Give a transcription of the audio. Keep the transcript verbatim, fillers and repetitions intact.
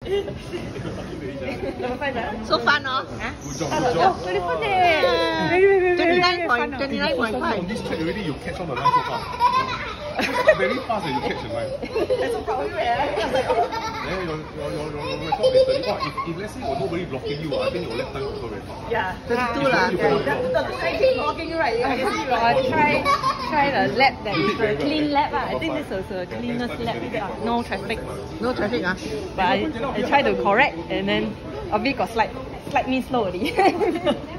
So fun, no? Oh, very fun eh. twenty-nine point twenty-nine point five. On this track already, you catch on the line so fast. Very fast and you catch the line. I'm so proud of you. Yeah, your, your, your, your, your record is thirty. If, if let's say there's nobody blocking you, I think your left time will go very fast. Yeah. thirty-two lah. Blocking right. Or try try the lap that is a clean lap. I think this was a cleanest lap. No traffic. No traffic, ah. But I, I try to correct and then a bit got slight slightly slow already.